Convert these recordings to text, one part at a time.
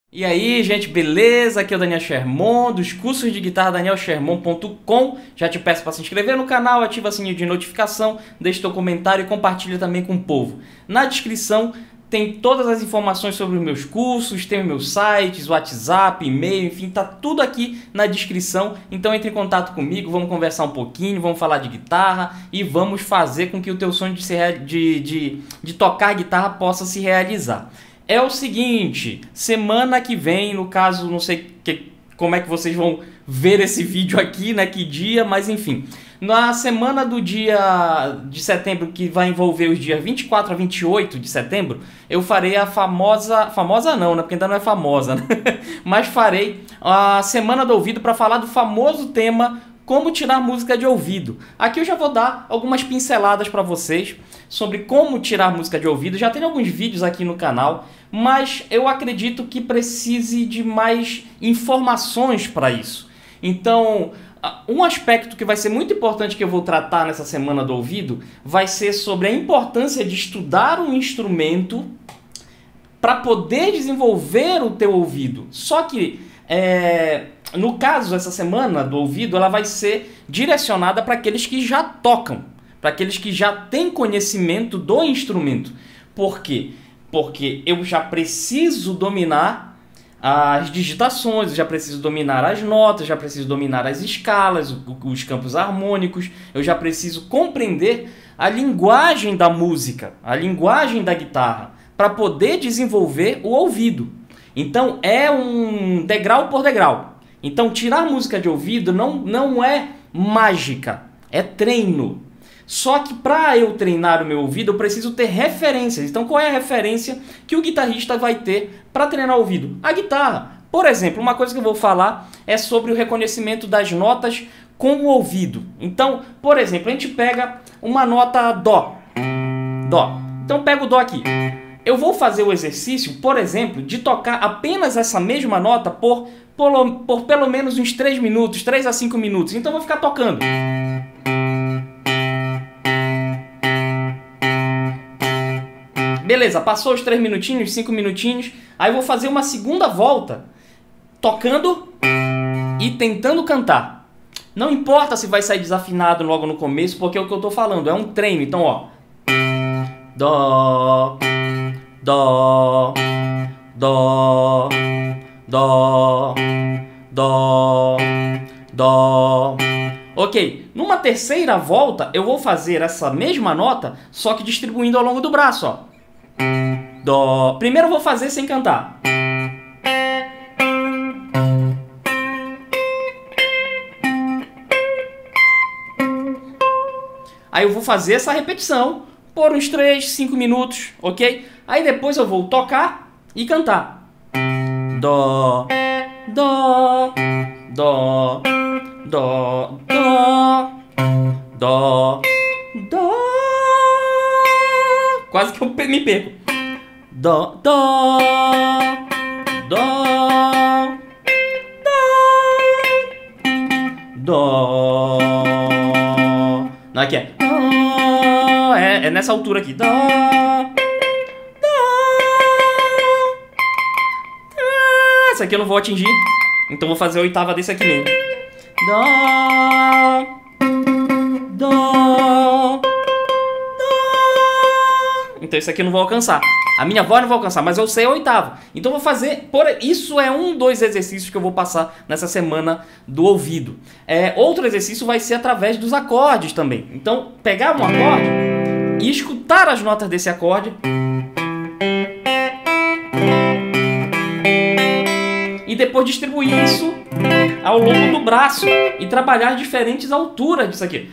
E aí, gente, beleza? Aqui é o Daniel Sherman, dos cursos de guitarra danielsherman.com. Já te peço para se inscrever no canal, ativa o sininho de notificação, deixa teu comentário e compartilha também com o povo. Na descrição tem todas as informações sobre os meus cursos, tem os meus sites, WhatsApp, e-mail, enfim, tá tudo aqui na descrição. Então entre em contato comigo, vamos conversar um pouquinho, vamos falar de guitarra e vamos fazer com que o teu sonho de tocar guitarra possa se realizar. É o seguinte, semana que vem, no caso, não sei como é que vocês vão ver esse vídeo aqui, né, que dia, mas enfim. Na semana do dia de setembro, que vai envolver os dias 24 a 28 de setembro, eu farei a famosa não, né, porque ainda não é famosa, né? Mas farei a Semana do Ouvido para falar do famoso tema como tirar música de ouvido. Aqui eu já vou dar algumas pinceladas para vocês sobre como tirar música de ouvido. Já tem alguns vídeos aqui no canal, mas eu acredito que precise de mais informações para isso. Então, um aspecto que vai ser muito importante que eu vou tratar nessa Semana do Ouvido vai ser sobre a importância de estudar um instrumento para poder desenvolver o teu ouvido. Só que no caso, essa Semana do Ouvido, ela vai ser direcionada para aqueles que já tocam, para aqueles que já têm conhecimento do instrumento. Por quê? Porque eu já preciso dominar as digitações, eu já preciso dominar as notas, já preciso dominar as escalas, os campos harmônicos, eu já preciso compreender a linguagem da música, a linguagem da guitarra, para poder desenvolver o ouvido. Então é um degrau por degrau. Então tirar música de ouvido não é mágica, é treino. Só que para eu treinar o meu ouvido eu preciso ter referências. Então qual é a referência que o guitarrista vai ter para treinar o ouvido? A guitarra. Por exemplo, uma coisa que eu vou falar é sobre o reconhecimento das notas com o ouvido. Então, por exemplo, a gente pega uma nota Dó. Dó. Então pega o Dó aqui. Eu vou fazer o exercício, por exemplo, de tocar apenas essa mesma nota por pelo menos uns 3 minutos, 3 a 5 minutos. Então eu vou ficar tocando. Beleza, passou os 3 minutinhos, 5 minutinhos. Aí eu vou fazer uma segunda volta, tocando e tentando cantar. Não importa se vai sair desafinado logo no começo, porque é o que eu tô falando, é um treino. Então, ó. Dó, Dó, Dó, Dó, Dó, Dó. Ok, numa terceira volta eu vou fazer essa mesma nota, só que distribuindo ao longo do braço, ó. Dó. Primeiro eu vou fazer sem cantar. Aí eu vou fazer essa repetição por uns 3, 5 minutos, ok? Aí depois eu vou tocar e cantar. Dó, Dó, Dó, Dó, Dó, Dó, Dó. Quase que eu me perco. Dó, Dó, Dó, Dó, Dó. Não, aqui é Dó. É nessa altura aqui. Dó, Dó. Essa aqui eu não vou atingir. Então vou fazer a oitava desse aqui mesmo. Dó, Dó, Dó. Então isso aqui eu não vou alcançar. A minha voz não vai alcançar, mas eu sei a oitava. Então eu vou fazer... Isso é dos exercícios que eu vou passar nessa Semana do Ouvido. Outro exercício vai ser através dos acordes também. Então, pegar um acorde e escutar as notas desse acorde. E depois distribuir isso ao longo do braço. E trabalhar diferentes alturas disso aqui.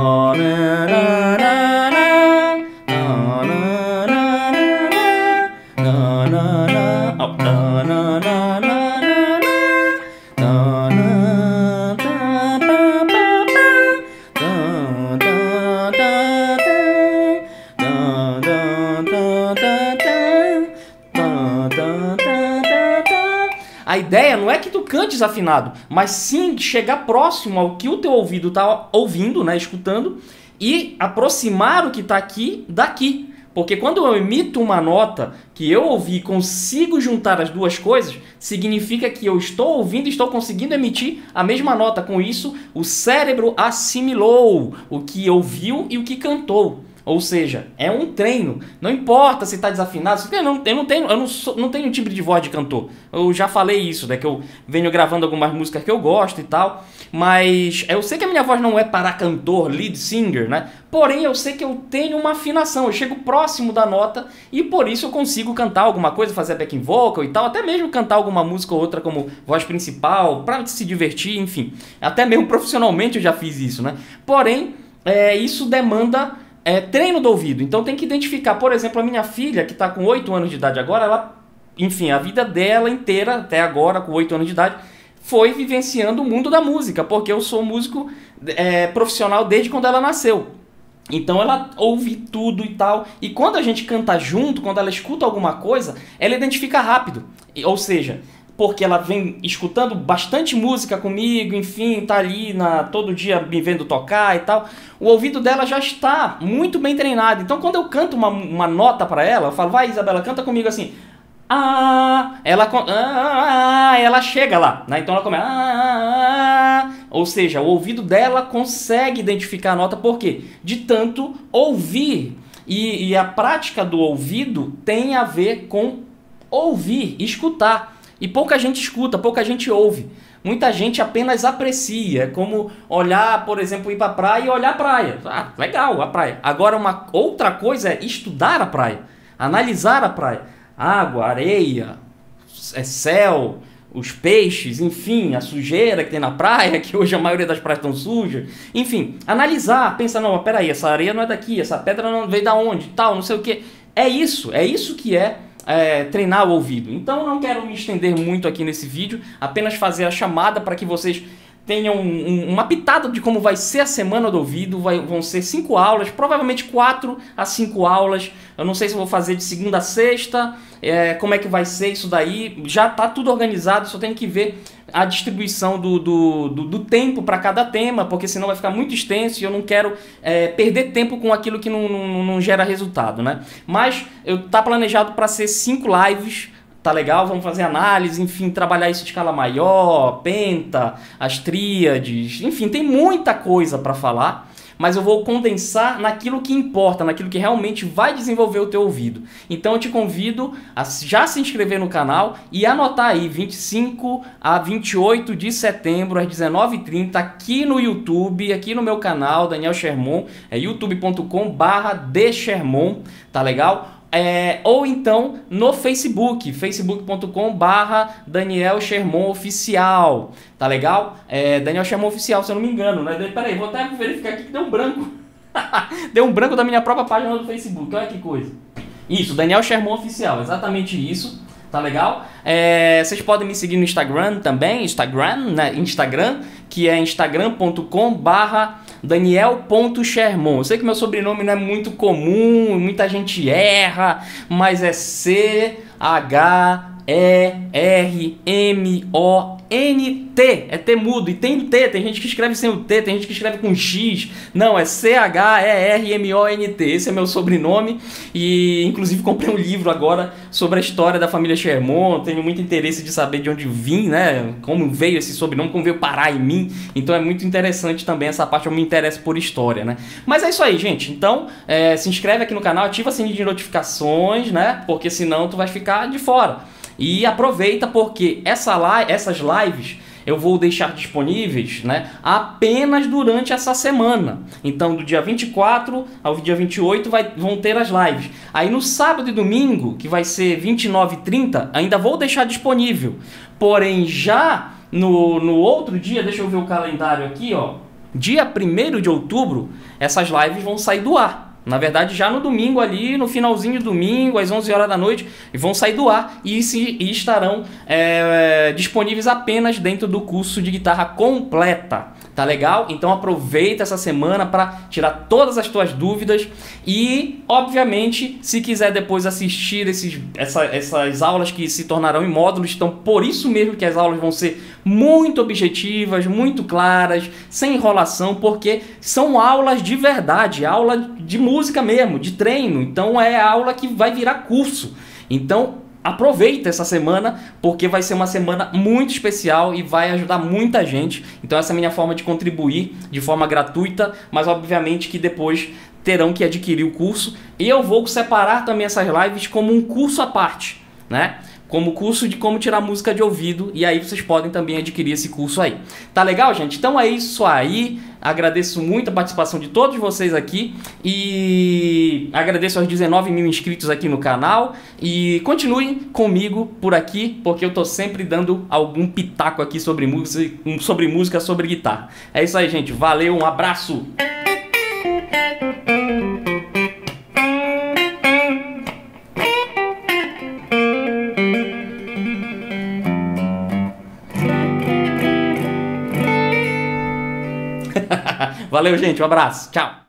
A ideia não é que tu cantes afinado, mas sim chegar próximo ao que o teu ouvido está ouvindo, né, escutando, e aproximar o que está aqui daqui. Porque quando eu emito uma nota que eu ouvi e consigo juntar as duas coisas, significa que eu estou ouvindo e estou conseguindo emitir a mesma nota. Com isso, o cérebro assimilou o que ouviu e o que cantou. Ou seja, é um treino. Não importa se está desafinado. Eu não tenho timbre de voz de cantor. Eu já falei isso, né? Que eu venho gravando algumas músicas que eu gosto e tal. Mas eu sei que a minha voz não é para cantor, lead singer, né? Porém, eu sei que eu tenho uma afinação. Eu chego próximo da nota e por isso eu consigo cantar alguma coisa, fazer backing vocal e tal. Até mesmo cantar alguma música ou outra como voz principal, para se divertir, enfim. Até mesmo profissionalmente eu já fiz isso, né? Porém, isso demanda... treino do ouvido. Então tem que identificar, por exemplo, a minha filha, que está com 8 anos de idade agora, ela, enfim, a vida dela inteira, até agora, com 8 anos de idade, foi vivenciando o mundo da música, porque eu sou músico profissional desde quando ela nasceu. Então ela ouve tudo e tal, e quando a gente canta junto, quando ela escuta alguma coisa, ela identifica rápido. Ou seja, porque ela vem escutando bastante música comigo, enfim, tá ali todo dia me vendo tocar e tal, o ouvido dela já está muito bem treinado. Então quando eu canto uma nota para ela, eu falo, vai Isabela, canta comigo assim, ela chega lá, né? Então ela começa, ou seja, o ouvido dela consegue identificar a nota, por quê? De tanto ouvir, e a prática do ouvido tem a ver com ouvir, escutar. E pouca gente escuta, pouca gente ouve. Muita gente apenas aprecia, é como olhar, por exemplo, ir para a praia e olhar a praia. Legal, a praia. Agora, uma outra coisa é estudar a praia, analisar a praia. Água, areia, céu, os peixes, enfim, a sujeira que tem na praia, que hoje a maioria das praias estão sujas. Enfim, analisar, pensar, não, peraí, essa areia não é daqui, essa pedra não veio da onde, tal, não sei o que. É isso que é treinar o ouvido. Então não quero me estender muito aqui nesse vídeo, apenas fazer a chamada para que vocês tenham uma pitada de como vai ser a semana do ouvido. Vão ser 5 aulas, provavelmente 4 a 5 aulas. Eu não sei se vou fazer de segunda a sexta, como é que vai ser isso daí. Já está tudo organizado, só tenho que ver a distribuição do tempo para cada tema, porque senão vai ficar muito extenso e eu não quero perder tempo com aquilo que não gera resultado, né? Mas tá planejado para ser 5 lives. Tá legal? Vamos fazer análise, enfim, trabalhar isso de escala maior, penta, as tríades, enfim, tem muita coisa para falar, mas eu vou condensar naquilo que importa, naquilo que realmente vai desenvolver o teu ouvido. Então eu te convido a já se inscrever no canal e anotar aí 25 a 28 de setembro às 19h30 aqui no YouTube, aqui no meu canal, Daniel Sherman, youtube.com/thesherman, tá legal? Ou então no Facebook, facebook.com/Daniel Sherman Oficial, tá legal? Daniel Sherman Oficial, se eu não me engano, né? Peraí, vou até verificar aqui que deu um branco. Deu um branco da minha própria página do Facebook, olha que coisa. Isso, Daniel Sherman Oficial, exatamente isso, tá legal? Vocês podem me seguir no Instagram também, né? Instagram, que é instagram.com/Daniel.Sherman. Eu sei que meu sobrenome não é muito comum, muita gente erra, mas é CHERMONT, é T mudo, e tem o T, tem gente que escreve sem o T, tem gente que escreve com X, não, é CHERMONT, esse é meu sobrenome, e inclusive comprei um livro agora sobre a história da família Sherman, tenho muito interesse de saber de onde vim, né, como veio esse sobrenome, como veio parar em mim, então é muito interessante também essa parte, eu me interesso por história, né. Mas é isso aí, gente, então se inscreve aqui no canal, ativa o sininho de notificações, né, porque senão tu vai ficar de fora. E aproveita porque essas lives eu vou deixar disponíveis, né, apenas durante essa semana. Então do dia 24 ao dia 28 vão ter as lives. Aí no sábado e domingo, que vai ser 29 e 30, ainda vou deixar disponível. Porém já no outro dia, deixa eu ver o calendário aqui, ó, dia 1º de outubro, essas lives vão sair do ar. Na verdade, já no domingo ali, no finalzinho do domingo, às 11 horas da noite, vão sair do ar e estarão disponíveis apenas dentro do curso de guitarra completa. Tá legal? Então aproveita essa semana para tirar todas as tuas dúvidas e, obviamente, se quiser depois assistir essas aulas que se tornarão em módulos, então por isso mesmo que as aulas vão ser muito objetivas, muito claras, sem enrolação, porque são aulas de verdade, aula de música. música mesmo, de treino. Então é aula que vai virar curso. Então aproveita essa semana, porque vai ser uma semana muito especial e vai ajudar muita gente. Então essa é a minha forma de contribuir de forma gratuita, mas obviamente que depois terão que adquirir o curso. E eu vou separar também essas lives como um curso à parte, né? Como curso de como tirar música de ouvido, e aí vocês podem também adquirir esse curso aí. Tá legal, gente? Então é isso aí. Agradeço muito a participação de todos vocês aqui e agradeço aos 19 mil inscritos aqui no canal. E continuem comigo por aqui, porque eu tô sempre dando algum pitaco aqui sobre música, sobre guitarra. É isso aí, gente. Valeu, um abraço! Valeu, gente. Um abraço. Tchau.